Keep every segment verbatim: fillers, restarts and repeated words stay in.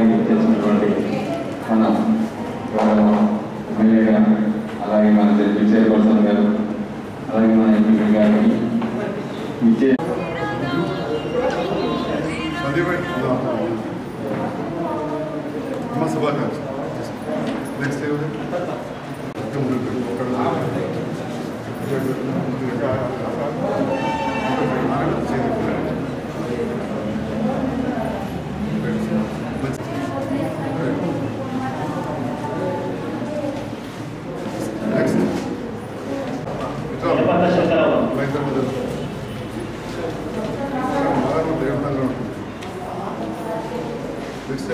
కార్యక్రమానికి చేసినటువంటి మన గౌరవ ఎమ్మెల్యే గారు, అలాగే మన జడ్పీ చైర్పర్సన్ గారు, అలాగే మన ఎంపీ గారికి ఇచ్చే నెక్స్ట్ నెక్స్ట్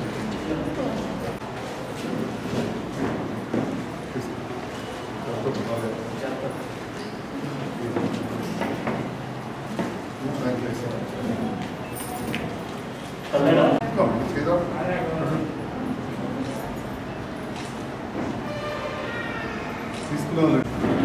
తీసుకున్నాను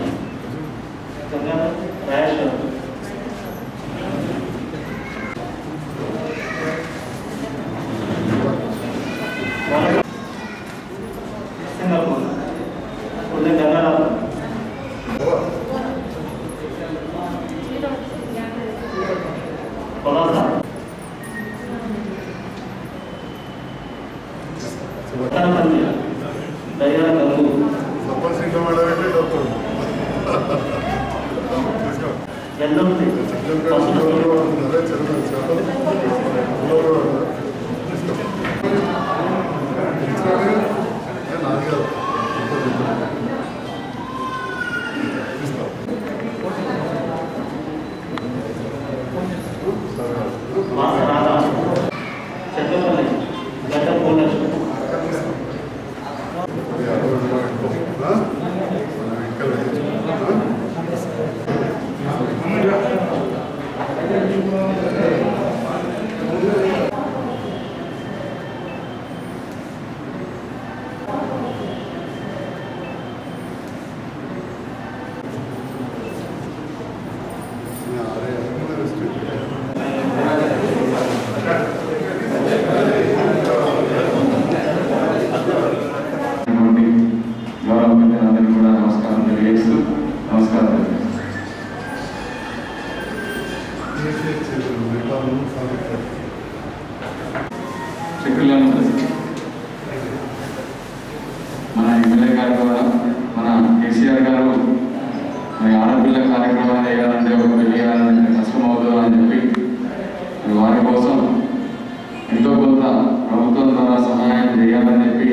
మన ఎమ్మెల్యే గారు కూడా మన కేసీఆర్ గారు మరి ఆడపిల్ల కార్యక్రమాలు వేయాలంటే ఒక పెళ్లి వేయాలంటే కష్టం అవుతుంది అని చెప్పి వారి కోసం ఎంతో కొంత ప్రభుత్వం ద్వారా సహాయం చేయాలని చెప్పి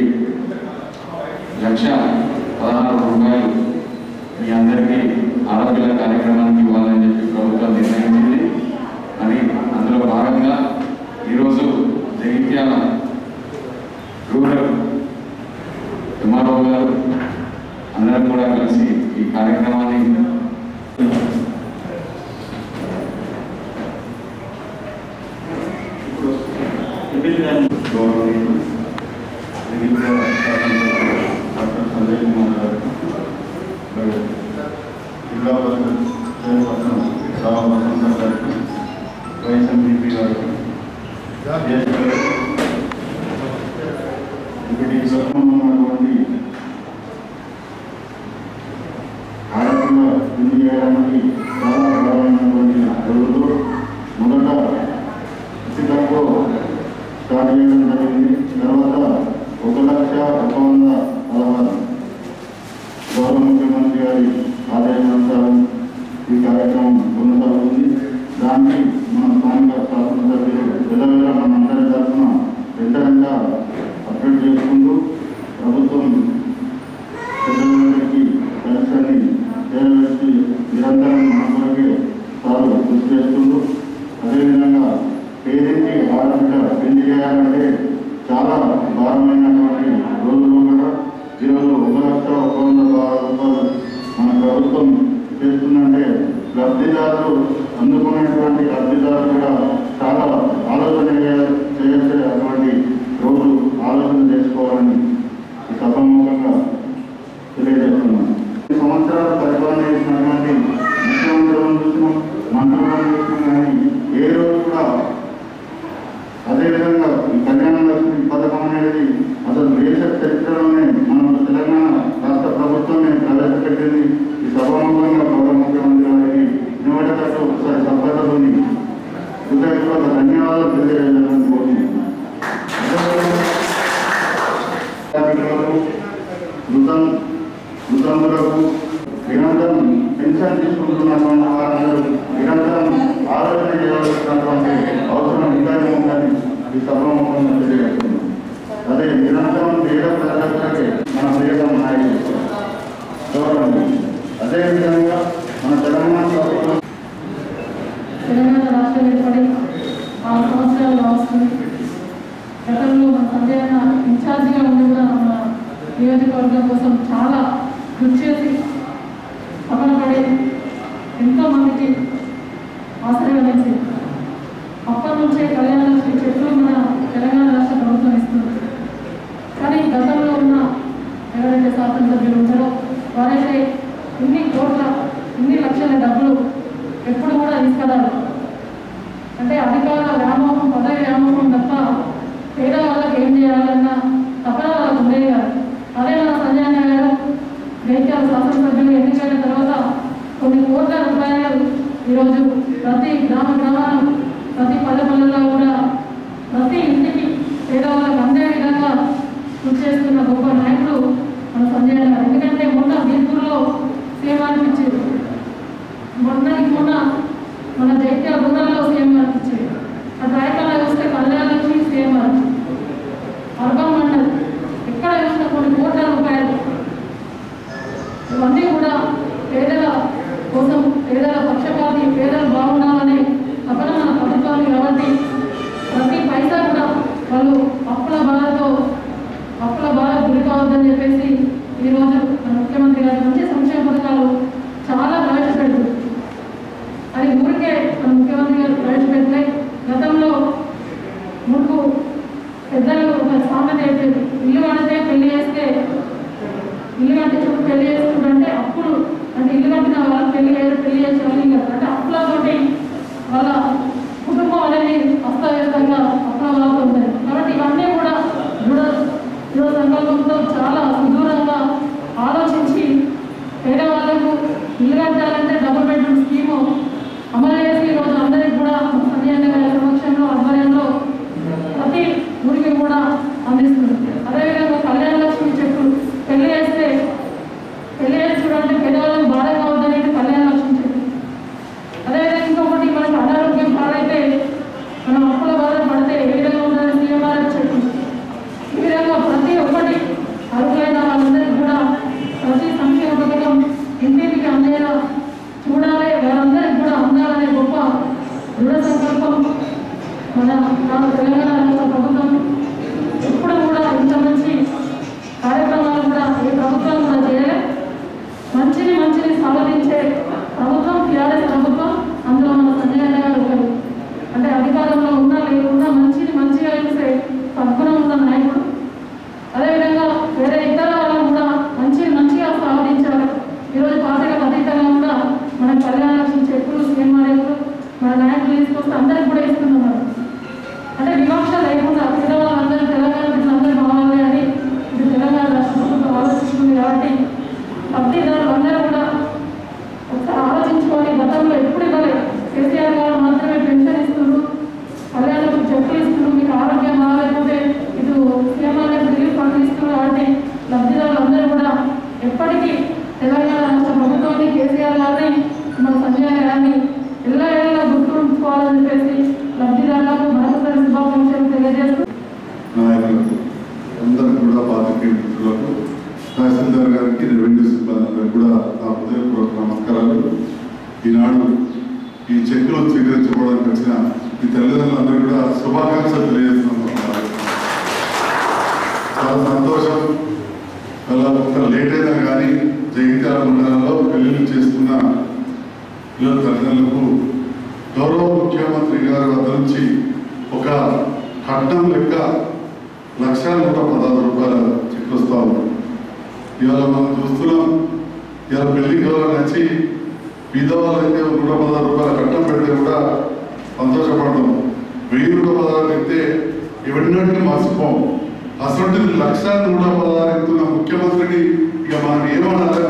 లక్ష పదహారు రూపాయలు మీ అందరికీ ఆడపిల్ల కార్యక్రమానికి ఇవ్వాలని చెప్పి ప్రభుత్వం నిర్ణయించింది. అని అందులో భాగంగా ఈరోజు జగిత్యాల రూరల్ ఎంఆర్ఓ గారు అందరం కూడా కలిసి ఈ కార్యక్రమాన్ని డాక్టర్ సంజయ్ కుమార్ గారు, జిల్లా పరిషత్ చైర్పర్సన్ రావు వసంత గారికి, వైస్ ఎంపీ గారికి, ఇక్కడ ఈ ఉన్నటువంటి ఆడపిల్ల పెళ్లి చేయడానికి చాలా బలమైనటువంటి రోజులు మొదట ఉచితంగా స్టార్ట్ చేయడం జరిగింది. తర్వాత ఒక లక్ష ఒక వంద పదహారు గౌరవ ముఖ్యమంత్రి గారి ఆదేశానుసారం ఈ కార్యక్రమం కొనసాగుతుంది. దానికి మన స్థానిక శాసనసభ్యులు ఎల్లవేళ మన అందరి తరఫున వెంటనే అప్డేట్ చేసుకుంటూ ప్రభుత్వం పెద్దలందరికీ పెన్షన్ని చేరవేసి నిరంతరం మనకే సార్లు కృషి చేస్తుండ్రు. అదేవిధంగా పేదింటి ఆడపిల్ల పెళ్లి చేయాలంటే చాలా భారమైనటువంటి రోజుల్లో కూడా ఈరోజు ఒక లక్ష ఒక వంద రూపాయలు మన ప్రభుత్వం చేస్తుందంటే లబ్ధిదారులు అందుకునేటువంటి లబ్ధిదారులు కూడా చాలా ఆలోచన చేసే అటువంటి రోజు అదేవిధంగా ఈ కళ్యాణ లక్ష్మి పథకం అనేది అసలు దేశ చరిత్రలోనే మన తెలంగాణ రాష్ట్ర ప్రభుత్వమే ప్రవేశపెట్టింది. ఈ సభాముఖంగా గౌరవ ముఖ్యమంత్రి గారికి నిలబడేటట్టు ఒకసారి సభ్యతలోని హృదయపూర్వక ధన్యవాదాలు తెలియజేయాలని కోరుకుంటున్నాను. మృతం మృతంతులకు నిరంతరం పెన్షన్ తీసుకుంటున్న వారందరూ నిరంతరం ఆలోచన చేయవలసినటువంటి అవసరం ఇంకా ఉందని ఈ సభాముఖంగా తెలియజేస్తున్నాం. అదే నిరంతరం పేద ప్రజలకే మన ప్రియతమ నాయకులు గౌరవం. అదేవిధంగా మన తెలంగాణ ప్రభుత్వం తెలంగాణ రాష్ట్రం ఏర్పడి ఆరు సంవత్సరాలు వస్తుంది. గతంలో మన సంజయ్ ఇన్ఛార్జిగా ఉండి కూడా మన నియోజకవర్గం కోసం చాలా కృషి చేసి పక్కన పడి ఎంతో మందికి ఆశ్రయించి అప్పటి నుంచే కళ్యాణ లక్ష్మి చెట్లు మన తెలంగాణ రాష్ట్ర ప్రభుత్వం ఇస్తుంది. కానీ గతంలో ఉన్న ఎవరైతే శాసనసభ్యులు ఉంటారో వారైతే ఇన్ని కోట్ల ఇన్ని లక్షల డబ్బులు ఎప్పుడు కూడా తీసుకెళ్ళాలి. అంటే అధికార వ్యామోహం పదవి వ్యామోహం తప్ప పేద వాళ్ళకి ఏం చేయాలన్న తపన వాళ్ళకు ఉండేది కాదు. అదే మన సంజయ్ గారు జైత్యాల శాసనసభ్యులు ఎన్నికైన తర్వాత కొన్ని కోట్ల రూపాయలు ఈరోజు ప్రతి గ్రామ గ్రామాలు ప్రతి పల్లె పల్లెల్లో కూడా ప్రతి ఇంటికి పేదవాళ్ళకు అందే విధంగా కృషి చేస్తున్న గొప్ప నాయకుడు మన సంజయ్ గారు. ఎందుకంటే మొన్న బీర్పూర్లో సీఎం అనిపించేది, మొన్నటికి మొన్న మన జైత్యాల గుండెల్లో సీఎం అనిపించేది, ఆ రాయకల్లా చూస్తే కళ్యాణ లక్ష్మి సీఎం అని అర్బన్ మండల్ ఎక్కడ చూసిన కొన్ని కోట్ల రూపాయలు ఇవన్నీ కూడా పేదల కోసం పేదల పక్షపాతి పేదలు బాగుండాలని తపన మన ప్రభుత్వాన్ని కాబట్టి ప్రతి పైసా కూడా వాళ్ళు అప్పుల బాధతో అప్పుల బాధ గురి కావద్దని చెప్పేసి ఈరోజు మన ముఖ్యమంత్రి గారి మంచి సంక్షేమ పథకాలు చాలా ప్రవేశపెడుతుంది. అది ఊరికే మన ముఖ్యమంత్రి గారు ప్రవేశపెట్టే గతంలో ముందు పెద్దలు ఒక సామెత అయిపోయింది, ఇల్లు కడితే పెళ్లి చేస్తే ఇల్లు కట్టించుకుని పెళ్లి చేసుకుంటుంటే అప్పుడు అంటే ఇల్లు కట్టిన వాళ్ళు పెళ్లి పెళ్లి చేసే వాళ్ళు కదా అంటే అప్పులతోటి వాళ్ళ కుటుంబం అనేది అస్తవ్యస్తంగా అప్పుల వాళ్ళతో ఉంటుంది. కాబట్టి ఇవన్నీ కూడా దృఢ దృఢ సంకల్పంతో చాలా సుదూరంగా ఆలోచించి పేదవాళ్ళకు ఇల్లు కట్టాలంటే డబుల్ బెడ్రూమ్ స్కీము అమలు చేసి ఈరోజు అందరికీ కూడా సంజయ్ గారి సమక్షంలో ఆధ్వర్యంలో ప్రతి ఊరికి కూడా అందిస్తుంది. అదేవిధంగా కళ్యాణ లక్ష్మి చెట్లు పెళ్లి చేస్తే పెళ్లి చేసి చూడండి పేదవాళ్ళకి బాధ కావద్దనేది కళ్యాణ లక్ష్మి చెట్లు. అదేవిధంగా ఇంకొకటి మనకు అనారోగ్యం పాలైతే మనం అప్పుల బాధ పడితే ఏ విధంగా ఉండాలి సీఎంఆర్ఎఫ్ చెట్లు. ఈ విధంగా ప్రతి ఒక్కటి అర్హులైన వాళ్ళందరికీ కూడా ప్రతి సంక్షేమ పథకం ఇంటికి అందేలా చూడాలి, వారందరికీ కూడా అందాలనే గొప్ప దృఢ సంకల్పం మన తెలంగాణ రాష్ట్ర ప్రభుత్వం. ఎప్పుడు కూడా ఇంత మంచి కార్యక్రమాలు కూడా ఏ ప్రభుత్వం కూడా చేయలే. మంచిని మంచిని సాధించే ప్రభుత్వం టీఆర్ఎస్ ప్రభుత్వం. అందులో మన సంజయ్ గారు ఒకరు. అంటే అధికారంలో ఉన్నా లేకున్నా మంచిని మంచిగా చేసే సద్గుణం ఉన్న నాయకుడు. అదేవిధంగా వేరే ఇతర వాళ్ళు కూడా మంచిని మంచిగా సాధించారు. ఈరోజు పార్టీలకు అతీతంగా కూడా మన కళ్యాణ లక్ష్మి చెప్పులు సీఎంఆర్ఎఫ్లు మన నాయకులు తీసుకొస్తే అందరికి కూడా ఇస్తున్నారు. అంటే వివక్ష లేకుండా పేదవాళ్ళందరూ తెలంగాణ అందరూ బాగాలి అని ఇది తెలంగాణ రాష్ట్ర ప్రభుత్వం ఆలోచిస్తుంది. కాబట్టి లబ్ధిదారులు అందరూ కూడా ఒకసారి ఆలోచించుకొని గతంలో ఎప్పుడు ఇవ్వలేదు. కేసీఆర్ గారు మాత్రమే పెన్షన్ ఇస్తున్నారు, కళ్యాణకు చెప్పులు ఇస్తున్నారు, మీకు ఆరోగ్యం బాగాలేకపోతే ఇటు సీఎంఆర్ఎఫ్ రిలీఫ్ ఫండ్ ఇస్తున్నారు. కాబట్టి లబ్ధిదారులు అందరూ కూడా ఎప్పటికీ తెలంగాణ రాష్ట్ర ప్రభుత్వాన్ని కేసీఆర్ గారిని మన సంజయ్ గారిని ఎల్ల ఏళ్ళ గుర్తుంచుకోవాలని చెప్పేసి లబ్ధిదారులకు మరొకసారి శుభాకాంక్షలు తెలియజేస్తూ నాయకులకు అందరికీ కూడా పాత్రికేయ మిత్రులకు తహసీల్దార్ గారికి రెవెన్యూ సిబ్బంది అందరికీ కూడా నా హృదయపూర్వక నమస్కారాలు. ఈనాడు ఈ చెక్కులు స్వీకరించుకోవడానికి వచ్చిన ఈ తల్లిదండ్రులందరూ కూడా శుభాకాంక్షలు తెలియజేస్తున్నాం. చాలా సంతోషం. అలా ఒక లేట్ అయినా కానీ జగిత్యాల మండలంలో పెళ్లిళ్ళు చేస్తున్న పిల్లల తల్లిదండ్రులకు గౌరవ ముఖ్యమంత్రి గారి వద్ద నుంచి ఒక కట్నం లెక్క లక్ష నూట పదహారు రూపాయల చెక్ వస్తూ ఉంది. ఇవాళ మనం చూస్తున్నాం, ఇవాళ పెళ్లికి ఎవరైనా నచ్చి బీదవాళ్ళు అయితే నూట పదహారు రూపాయల కట్నం పెడితే కూడా సంతోషపడతాం. వెయ్యి నూట పదహారు అయితే ఎవరినాటికి మర్చిపోము. అసలు లక్ష నూట పదహారు ఎత్తున్న ముఖ్యమంత్రిని ఇక మనం ఏమనాలని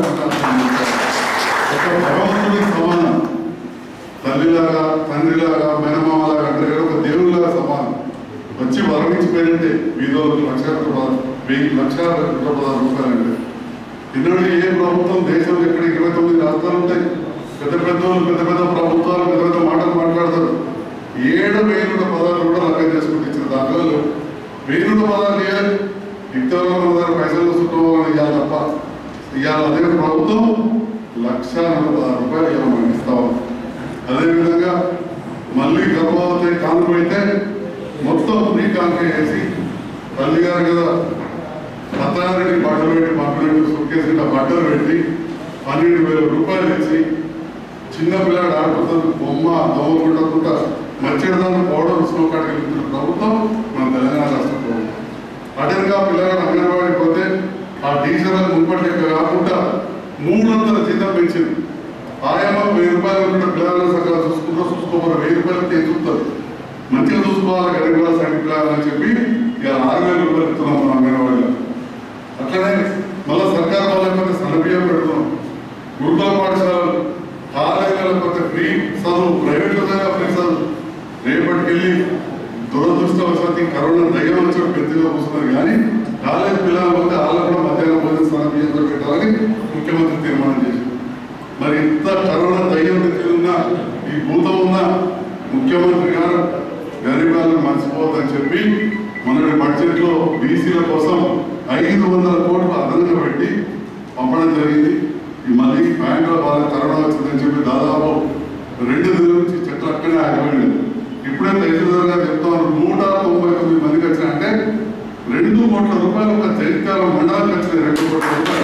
ఒక భగవంతుడికి సమానం, తల్లిలాగా తండ్రిలాగా మేనమామలాగా అంటే ఒక దేవుడిలాగా సమానం. వచ్చి వరమించిపోయినంటే వీధులకు లక్ష వెయ్యి లక్షల నూట పదహారు రూపాయలంటే ఇన్నోడు ఏ ప్రభుత్వం దేశంలో ఎక్కడ ఇరవై తొమ్మిది రాష్ట్రాలు ఉంటాయి. పెద్ద పెద్ద పెద్ద పెద్ద ప్రభుత్వాలు పెద్ద పెద్ద మాటలు మాట్లాడతారు. ఏడు వెయ్యి నూట పదహారు కూడా లభ్యం చేసుకుంటూ ఇచ్చిన దాంట్లో వెయ్యి నూట పదహారు ఇవ్వాలి. ఇతరుల దగ్గర పైసలు వస్తుందని ఇవ్వాలి తప్ప ఇవాళ అదే ప్రభుత్వం లక్ష నూట పదహారు రూపాయలు ఇవాళ మనకి ఇస్తాం. అదేవిధంగా మళ్ళీ గర్భవతి కానుక అయితే మొత్తం ఫ్రీ కానుక వేసి తల్లి గారు కదా పత్రారెడ్డి బట్టలు పెట్టి పంపినట్టు సుక్కేసి బట్టలు పెట్టి పన్నెండు వేల రూపాయలు ఇచ్చి చిన్నపిల్లాడు ఆడుకుంటుంది బొమ్మ దోమ కొట్టకుండా మధ్యదాన్ని పౌడర్ స్లో కాడికి వెళ్తున్న ప్రభుత్వం మన తెలంగాణ రాష్ట్ర ప్రభుత్వం. అటెన్గా పిల్లగాడు అంగన్వాడీ పోతే ఆ టీచర్లకు మున్పటి కాకుండా మూడు వందల జీతం పెంచింది. ఆయమ్మ వెయ్యి రూపాయలు కూడా పిల్లలను సకాలం చూసుకుంటూ చూసుకోవాలి. వెయ్యి రూపాయలు తెచ్చుకుంటారు. మంచిగా చూసుకోవాలి గరీబ్ సంఖ్య పిల్లలని చెప్పి ఇక ఆరు వేల రూపాయలు ఇస్తున్నాం మనం అంగన్వాడీలో. అట్లనే మళ్ళీ సర్కారు వాళ్ళకి సలబియ్యం పెడుతున్నాం. గురుకుల పాఠశాలలు కాలేజీలకు కొంత ఫ్రీ చదువు, ప్రైవేట్లో ఫ్రీ చదువు. రేపటికెళ్ళి దురదృష్టవశాత్తు కరోనా దయ్యం వచ్చి పెద్దగా కూర్చున్నారు కానీ కాలేజీ పిల్లలు పోతే వాళ్ళకు కూడా మధ్యాహ్నం భోజనం సలబియ్యంతో పెట్టాలని ముఖ్యమంత్రి తీర్మానం చేశారు. మరి ఇంత కరోనా దయ్యం ఉన్న ఈ భూతం ఉన్న ముఖ్యమంత్రి గారు గరీబాలను మర్చిపోవద్దని చెప్పి మొన్నటి బడ్జెట్లో బీసీల కోసం ఐదు వందల కోట్లు అదనంగా పెట్టి పంపడం జరిగింది. మళ్ళీ బ్యాంకులో బాగా కరోనా వచ్చిందని చెప్పి దాదాపు రెండు నెలల నుంచి చెట్లు అక్కడే ఆగిపోయింది. ఇప్పుడే తహసీల్దార్ గారు చెప్తాను నూట తొంభై తొమ్మిది మందికి వచ్చినాయంటే రెండు కోట్ల రూపాయలు ఒక జగిత్యాల మండలానికి వచ్చినాయి. రెండు కోట్ల రూపాయలు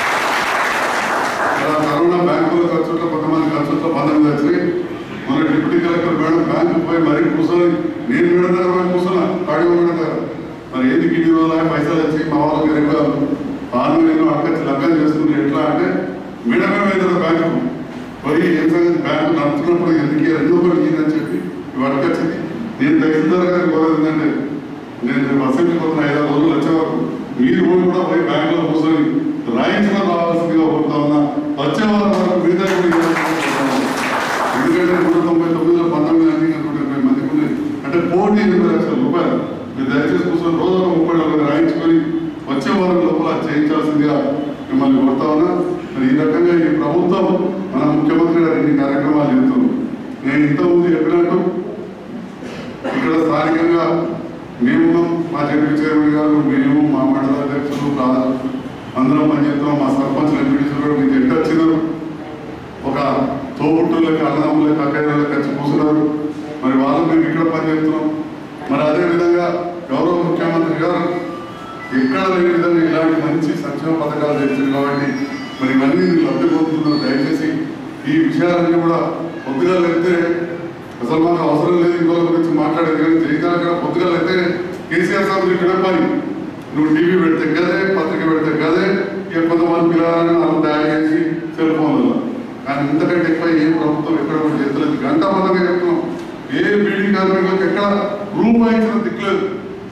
కరోనా బ్యాంకుల ఖర్చుట్లో కొంతమంది ఖర్చులతో పంతొమ్మిది వచ్చినాయి. మన డిప్యూటీ కలెక్టర్ మేడం బ్యాంకు పోయి మరీ కూర్చొని నేను మేడం దగ్గర పోయి కూర్చున్నా కాడిగా మేడం దగ్గర మరి ఎందుకు ఇన్ని రోజులు పైసలు వచ్చి మా వాళ్ళు గరీబాలు ఆరు నేను అక్కడి లగ్గం చేసుకుని ఎట్లా అంటే మేడమే వేదన బ్యాంకు పోయి ఏం సంగతి బ్యాంకు నడుచుకున్నప్పుడు ఎందుకు రెండు ఒకటి ఇదని చెప్పి ఇవాళకి వచ్చింది. నేను తహసీల్దార్ గారికి కోరేదంటే నేను అసెంబ్లీ పోతున్న ఐదారు రోజులు వచ్చే వరకు మీరు పోయి కూడా పోయి బ్యాంకులో కూర్చొని రాయించడం రావాల్సిందిగా పోతా ఉన్నా. వచ్చే వారం వరకు మిగతా ఎందుకంటే నూట తొంభై తొమ్మిదిలో పంతొమ్మిది అన్ని నూట ఇరవై మందికి ఉన్నాయి అంటే కోటి ఎనభై లక్షల రూపాయలు మీరు దయచేసి కూర్చొని రోజు ఒక ముప్పై నలభై రాయించుకొని వచ్చే వారం లోపల చేయించాల్సిందిగా మిమ్మల్ని కోరుతా ఉన్నా. మరి ఈ రకంగా ఈ ప్రభుత్వం మన ముఖ్యమంత్రి గారు ఇన్ని కార్యక్రమాలు చేస్తున్నాం. నేను ఇంతకుముందు చెప్పినట్టు ఇక్కడ స్థానికంగా మేము మా జడ్పీ చైర్మన్ గారు మేము మా మండల అధ్యక్షులు అందరం పనిచేస్తున్నాం. మా సర్పంచ్ ఎంపీటీసీలు కూడా మీకు ఎట్టు వచ్చినారు ఒక తోబుట్టులకి అన్నదమ్ములకి అక్కయ్యలకి వచ్చి కూర్చున్నారు. మరి వాళ్ళు మేము ఇక్కడ పనిచేస్తున్నాం. మరి అదేవిధంగా గౌరవ ముఖ్యమంత్రి గారు ఎక్కడ లేని విధంగా ఇలాంటి మంచి సంక్షేమ పథకాలు చేస్తుంది కాబట్టి మరి ఇవన్నీ లబ్ధి పొందుతున్నారు. దయచేసి ఈ విషయాలన్నీ కూడా పొద్దుగా వెళ్తే అసలు మాకు అవసరం లేదు ఇంకోళ్ళ గురించి మాట్లాడేది కానీ జైతాల కూడా పొద్దుగా వెళ్తే కేసీఆర్ సార్ ఇక్కడ పని నువ్వు టీవీ పెడితే కదే పత్రిక పెడితే కదే ఇక కొంతమంది పిల్లలని అలా తయారు చేసి సెల్ ఫోన్లలో కానీ ఇంతకంటే ఎక్కువ ఏ ప్రభుత్వం ఎక్కడ కూడా చేస్తలేదు. గంట పదంగా చెప్తున్నాం ఏ బీడీ కార్మికులకు ఎక్కడ రూపాయి ఇచ్చిన దిక్కులేదు.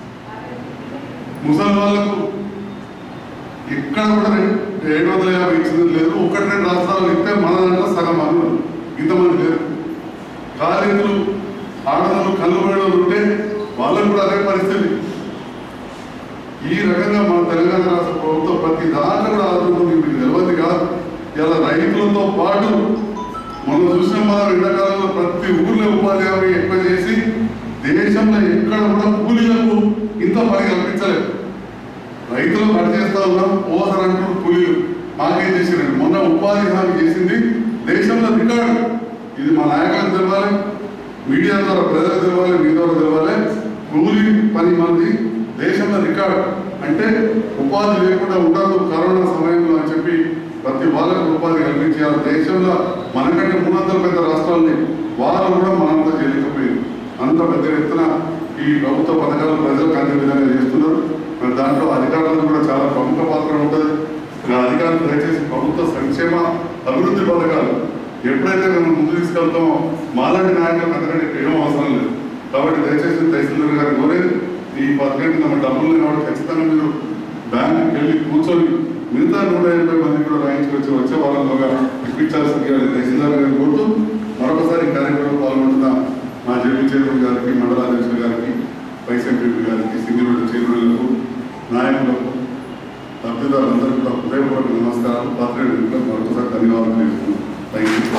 ముసలి వాళ్ళకు ఎక్కడ కూడా ఏడు వందల యాభై ఇచ్చింది లేదు. ఒకటి రెండు రాష్ట్రాలు ఇస్తే మన దాంట్లో సగం మంది ఇంతమంది లేరు. కాలేజీలు ఆడవాళ్ళు కళ్ళు పడేవాళ్ళు ఉంటే వాళ్ళకు కూడా అదే పరిస్థితి. ఈ రకంగా మన తెలంగాణ రాష్ట్ర ప్రభుత్వం ప్రతి దాంట్లో కూడా ఆదుకుంటుంది. మీకు తెలియదు కాదు. ఇలా రైతులతో పాటు మనం చూసిన మనం ఎండాకాలంలో ప్రతి ఊర్లో ఉపాధి హామీ ఎక్కువ చేసి దేశంలో ఎక్కడ కూడా కూలీలకు ఇంత పని కల్పించలేదు. రైతులు పని చేస్తా ఉన్నాం ఓసారి అంటూ కూలీలు మాకేం చేసిరండి. మొన్న ఉపాధి హామీ చేసింది దేశంలో రికార్డు. ఇది మా నాయకులకు తెలవాలి, మీడియా ద్వారా ప్రజలకు తెలవాలి, మీ ద్వారా తెలవాలి. కూలీ పని మంది దేశంలో రికార్డు అంటే ఉపాధి లేకుండా ఉండదు కరోనా సమయంలో అని చెప్పి ప్రతి వాళ్ళకు ఉపాధి కల్పించారు. దేశంలో మనకంటే మూడు వందల పెద్ద రాష్ట్రాలని వాళ్ళు కూడా మనంతా చేయలేకపోయింది. అంత పెద్ద ఎత్తున ఈ ప్రభుత్వ పథకాలు ప్రజలకు అందే విధంగా చేస్తున్నారు. మరి దాంట్లో అధికారులకు కూడా చాలా ప్రముఖ పాత్ర ఉంటుంది. అధికారులు దయచేసి ప్రభుత్వ సంక్షేమ అభివృద్ధి పథకాలు ఎప్పుడైతే మనం ముందు తీసుకెళ్తామో మాలాంటి నాయకులకు అంతకంటే ఏం అవసరం లేదు. కాబట్టి దయచేసి తహసీల్దార్ గారు కోరేది ఈ పథకానికి తమ డబ్బులు లేనివాడు ఖచ్చితంగా మీరు బ్యాంకుకి వెళ్ళి కూర్చొని మిగతా నూట ఎనభై మంది కూడా రాయించుకొచ్చి వచ్చే వారంలోగా ఇప్పించాల్సిందిగా తహసీల్దార్ గారిని కోరుతూ మరొకసారి కార్యక్రమంలో పాల్గొంటున్న మా జడ్పీ చైర్మన్ గారికి, మండలాధ్యక్షుల గారికి, వైస్ ఎంపీ గారికి, సింగిల్ చైర్మన్లకు, నాయకులకు